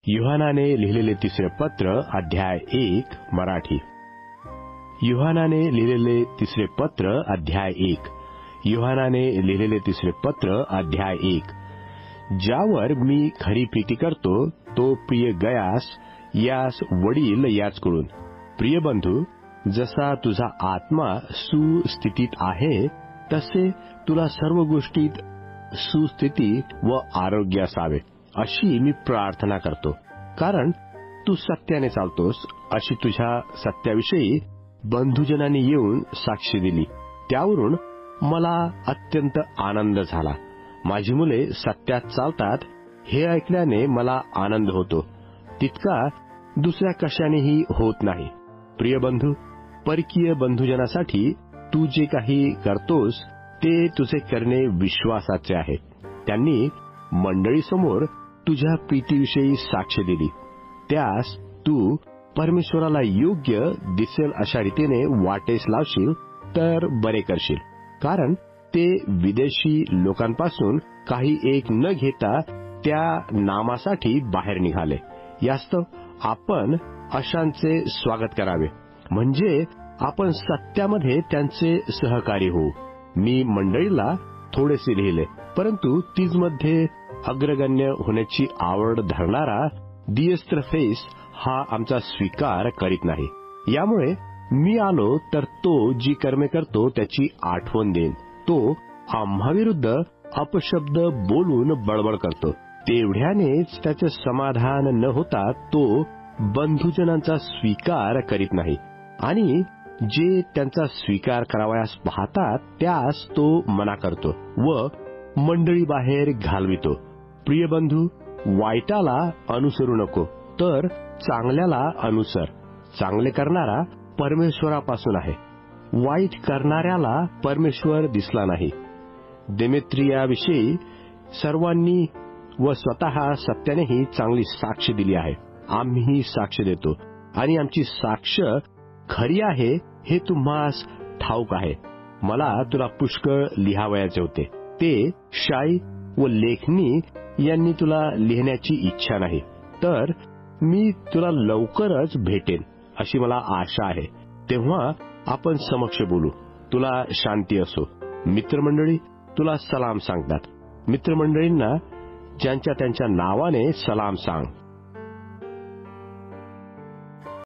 युहानाने लिहिलेले तिसरे पत्र अध्याय 1 मराठी. युहानाने लिहिलेले तिसरे पत्र अध्याय 1. युहानाने लिहिलेले तिसरे पत्र अध्याय 1. ज्यावर मी खरी प्रीती करतो तो प्रिय गयास यास वडील याचकडून. प्रिय बंधू, जसा तुझा आत्मा सुस्थितीत आहे तसे तुला सर्व गोष्टीत सुस्थिती व आरोग्य असावे अशी मी प्रार्थना करतो. कारण तू सत्याने चालतोस अशी तुझ्या सत्याविषयी बंधुजनांनी येऊन साक्षी दिली. त्यावरून मला अत्यंत आनंद झाला. माझी मुले सत्यात चालतात हे ऐकल्याने मला आनंद होतो, तितका दुसऱ्या कशानेही होत नाही. प्रिय बंधू, परकीय बंधुजनासाठी तू जे काही करतोस ते तुझे करणे विश्वासाचे आहे. त्यांनी मंडळीसमोर तुझ्या प्रीतीविषयी साक्ष दिली. त्यास तू परमेश्वराला योग्य दिसेल अशा रीतीने वाटेस लावशील तर बरे करशील. कारण ते विदेशी लोकांपासून काही एक न घेता त्या नामासाठी बाहेर निघाले. यास्तव आपण अशांचे स्वागत करावे, म्हणजे आपण सत्यामध्ये त्यांचे सहकारी होऊ. मी मंडळीला थोडेसे लिहिले, परंतु तीजमध्ये अग्रगण्य होण्याची आवड धरणारा दियस्त्रफेस हा आमचा स्वीकार करीत नाही. यामुळे मी आलो तर तो जी कर्मे करतो त्याची आठवण देईन. तो आम्हाविरुद्ध अपशब्द बोलून बळबळ करतो. तेवढ्यानेच त्याचे समाधान न होता तो बंधुजनांचा स्वीकार करीत नाही, आणि जे त्यांचा स्वीकार करावयास पाहतात त्यास तो मना करतो व मंडळी बाहेर घालवितो. प्रिय बंधू, वाईटाला अनुसरू नको, तर चांगल्याला अनुसर. चांगले करणारा परमेश्वरापासून आहे, वाईट करणाऱ्याला परमेश्वर दिसला नाही. देमेत्रियाविषयी सर्वांनी व स्वतः सत्यानेही चांगली साक्ष दिली आहे. आम्ही साक्ष देतो, आणि आमची साक्ष खरी आहे हे तुम्हास ठाऊक आहे. मला तुला पुष्कळ लिहावयाचे होते, ते शाई व लेखनी यांनी तुला लिहिण्याची इच्छा नाही. तर मी तुला लवकरच भेटेन अशी मला आशा आहे. तेव्हा आपण समक्ष बोलू. तुला शांती असो. मित्रमंडळी तुला सलाम सांगतात. मित्रमंडळींना ज्यांच्या त्यांच्या नावाने सलाम सांग.